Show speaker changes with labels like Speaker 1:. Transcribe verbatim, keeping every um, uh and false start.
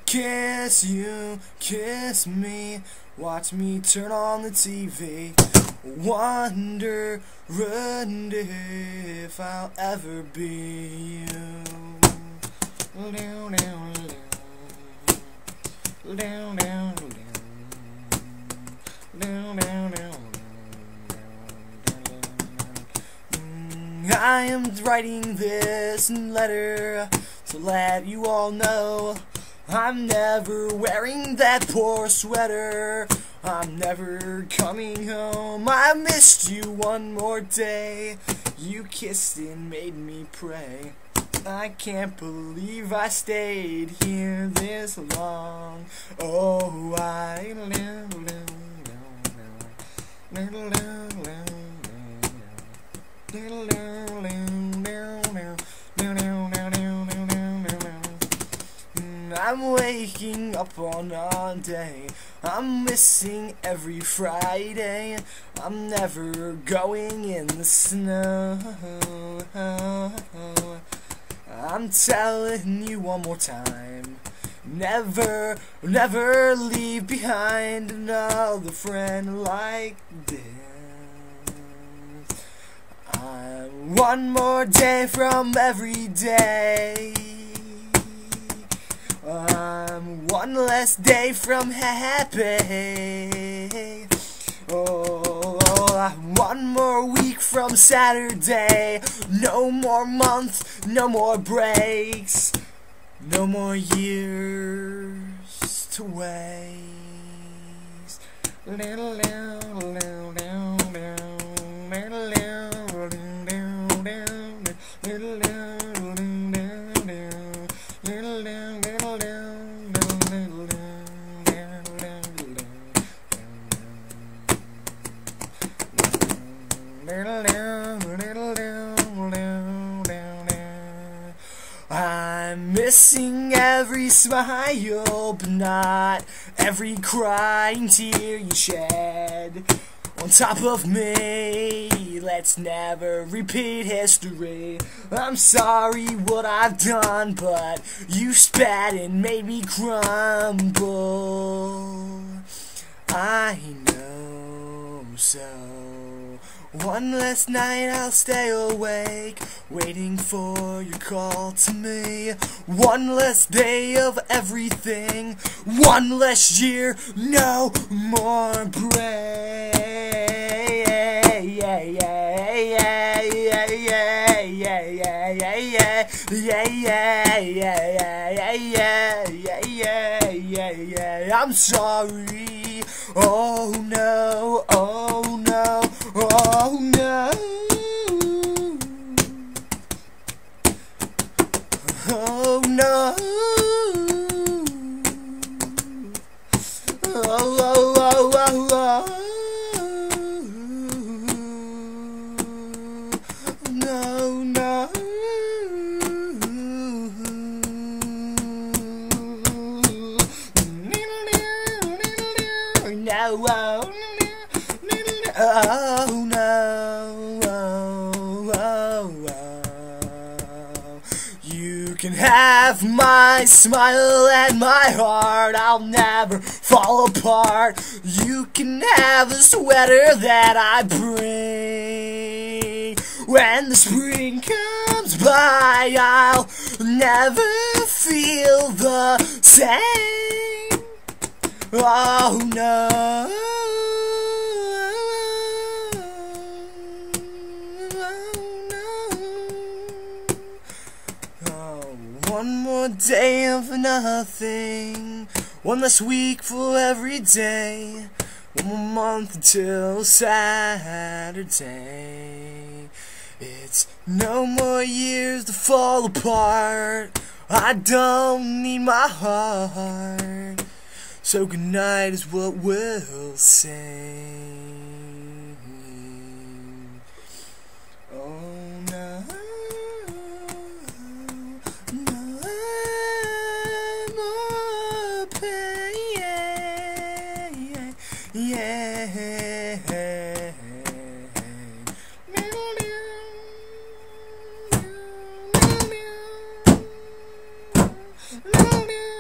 Speaker 1: kiss you, kiss me, watch me turn on the T V, wonder if I'll ever be you. I am writing this letter to let you all know I'm never wearing that poor sweater. I'm never coming home. I missed you one more day. You kissed and made me pray. I can't believe I stayed here this long. Oh, I I'm waking up on a day. I'm missing every Friday. I'm never going in the snow. I'm telling you one more time, never, never leave behind another friend like this. I'm one more day from every day. I'm one less day from happy. Oh, I'm one more week from Saturday. No more month, no more breaks, no more years to waste. Little, little, little, little, little, I'm missing every smile, but not every crying tear you shed on top of me. Let's never repeat history. I'm sorry what I've done, but you spat and made me crumble. I know so. One last night I'll stay awake, waiting for your call to me. One less day of everything, one less year, no more break. Yeah, yeah, yeah, yeah, yeah, yeah, yeah, yeah, yeah, yeah, yeah, yeah, yeah, yeah, yeah. I'm sorry. Oh no, oh no, oh no. Oh no. Oh, oh, oh, oh, oh. No, no. No, oh, oh no, oh, oh, oh. You can have my smile and my heart, I'll never fall apart. You can have the sweater that I bring. When the spring comes by, I'll never feel the same. Oh no. One more day of nothing, one less week for every day, one more month until Saturday. It's no more years to fall apart. I don't need my heart, so good night is what we'll sing. Oh no. Yeah.